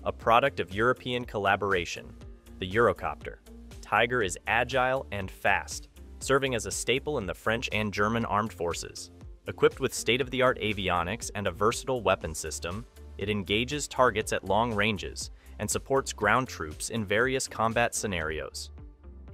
a product of European collaboration. The Eurocopter Tiger is agile and fast, serving as a staple in the French and German armed forces. Equipped with state-of-the-art avionics and a versatile weapon system, it engages targets at long ranges and supports ground troops in various combat scenarios.